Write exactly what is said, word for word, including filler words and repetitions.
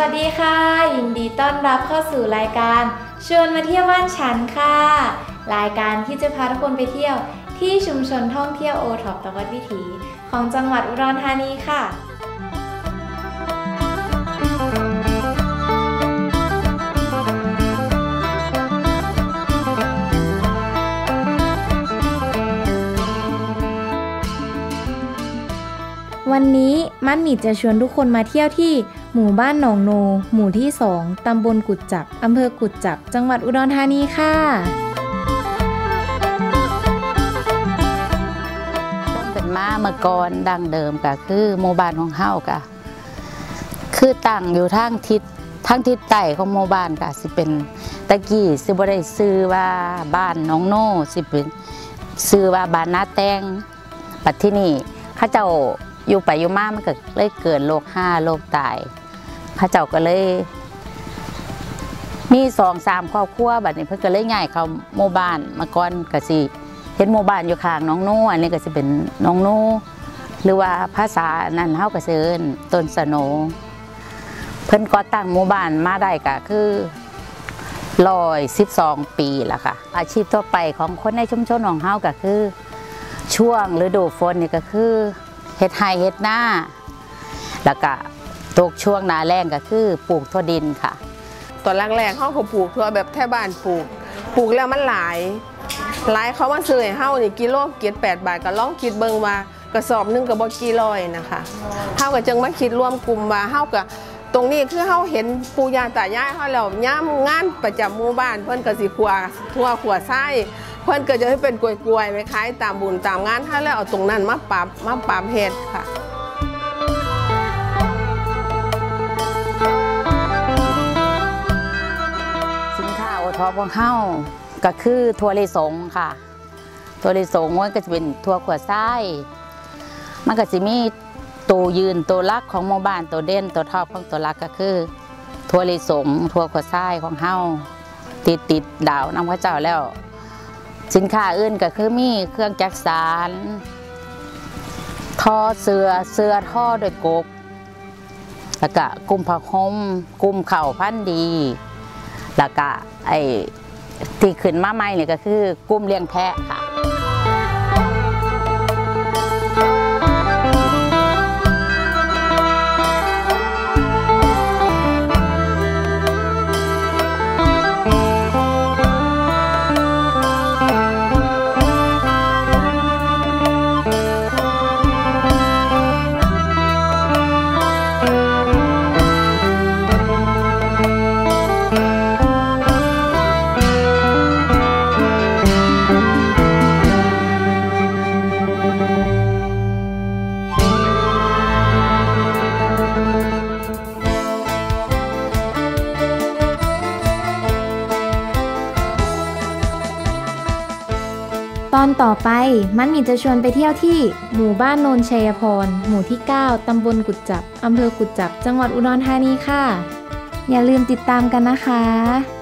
วัสดีค่ะยินดีต้อนรับเข้าสู่รายการชวนมาเที่ยวบ้านฉันค่ะรายการที่จะพาทุกคนไปเที่ยวที่ชุมชนท่องเที่ยวโอท็อปตะวันวิถีของจังหวัดอุดรธานีค่ะวันนี้มั่นหมีจะชวนทุกคนมาเที่ยวที่หมู่บ้านหนองโนหมู่ที่สองตำบลกุดจับอำเภอกุดจับจังหวัดอุดรธานีค่ะต้องเป็นมาเมื่อก่อนดังเดิมก็คือหมู่บ้านของเฮาก็คือตั้งอยู่ทางทิศทางทิศใต้ของหมู่บ้านก็สิเป็นตะกี้สิบ่ได้ชื่อว่าบ้านหนองโนสิเป็นชื่อว่าบ้านนาแตงปัจจุบันนี้เขาเจ้าอยู่ไปอยู่มามันก็เลยเกิดโรคห้าโรคตายพระเจ้าก็เลยมีสองสามครอบครัวบัดนี้เพิ่นก็เลยย้ายเข้าหมู่บ้านมาก่อนก็สิเห็นหมู่บ้านอยู่ข้างน้องนูอันนี้ก็สิเป็นน้องนูหรือว่าภาษานั้นเฮาก็สิเอิ้นต้นสโนเพิ่นก่อตั้งหมู่บ้านมาได้ก็คือหนึ่งร้อยสิบสองปีแล้วค่ะอาชีพทั่วไปของคนในชุมชนของเฮาก็คือช่วงฤดูฝนนี่ก็คือเฮ็ดไร่เฮ็ดนาแล้วก็ตกช่วงหน้าแล้งก็คือปลูกทั่วดินค่ะตอนแรกๆเขาก็ปลูกทั่วแบบแท่บ้านปลูกปลูกแล้วมันหลายหลายเขามาซื้อให้เฮานี่กิโลเกียรติแปดบาทก็ลองคิดเบิ่งว่ากระสอบนึงก็บ่กี่ร้อยนะคะเฮาก็จึงมาคิดรวมกลุ่มว่าเฮาก็ตรงนี้คือเฮาเห็นปู่ย่าตายายเฮาแล้วยามงานประจำหมู่บ้านเพิ่นก็สิขัวทั่วขัวไส้เพื่อนก็จะให้เป็นกล้วยๆไปขายตามบุญตามงานถ้าแล้วเอาตรงนั้นมาปรับมาปรับเฮ็ดค่ะสินค้าโอท็อปของเฮาก็คือถั่วลิสงค่ะถั่วลิสงมันก็จะเป็นถั่วขวดไส้มันก็จะมีตัวยืนตัวลักของหมู่บ้านตัวเด่นตัวท็อปของตัวลักก็คือถั่วลิสงถั่วขวดไส้ของเฮาติดติดดาวนำพระเจ้าแล้วสินค้าอื่นก็คือมีเครื่องจักสานท่อเสือเสือท่อโดยกบแล้วก็กุมผ้าห่มกุมเข่าพันดีแล้วก็ไอ้ที่ขึ้นมาใหม่เนี่ยก็คือกุมเลี้ยงแพะค่ะตอนต่อไปมันมีจะชวนไปเที่ยวที่หมู่บ้านโนนชัยพรหมู่ที่เก้าตำบลกุดจับอำเภอกุดจับจังหวัดอุดรธานีค่ะอย่าลืมติดตามกันนะคะ